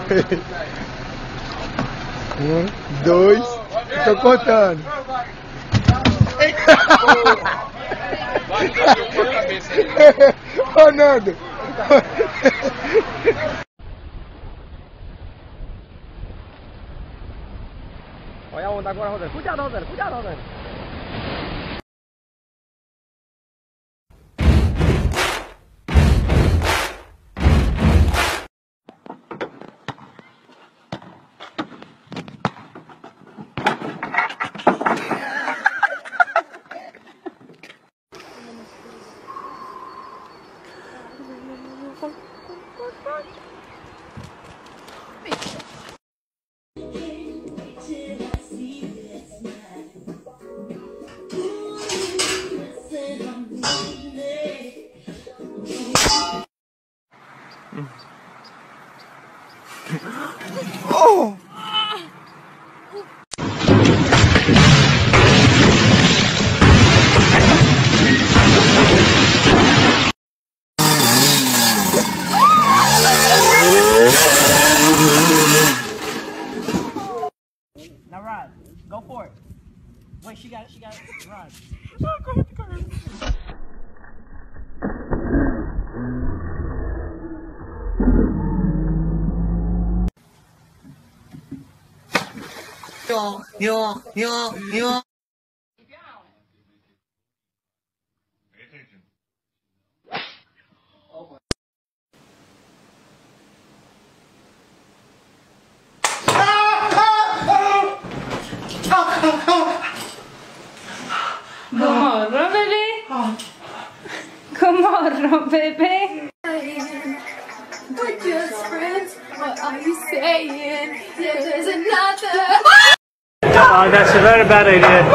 Dois. Tô contando. Ô, Nando. Olha a onda agora rodando. Cuidado rodando, cuidado rodando. Oh! Now Rod, go for it. Wait, she got it, Rod. Yo. Pay attention. God morgon, baby. God morgon, baby. We're just friends. What are you saying? Yeah, there's another. Oh, that's a very bad idea.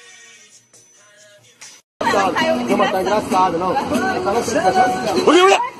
Não, mas tá engraçado, não. Tá na